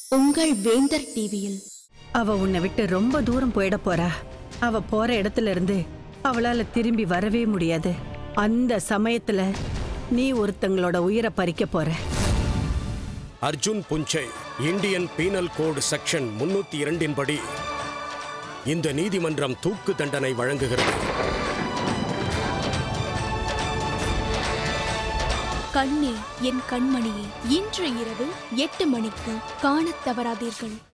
உங்கள் வேந்தர் டிவியில். அவ உன்னை விட்டு ரொம்ப தூரம் போயிட போறா. அவ போற இடத்துல இருந்து அவளால திரும்பி வரவே முடியாது. அந்த சமயத்துல நீ ஒருத்தங்களோட உயிரை பறிக்க போற. Arjun Punjai Indian penal code section 302 படி இந்த நீதிமன்றம் தூக்கு தண்டனை வழங்குகிறது. கண்ணே என் கண்மணியே, இன்று இரவு 8 மணிக்கு காணத் தவறாதீர்கள்.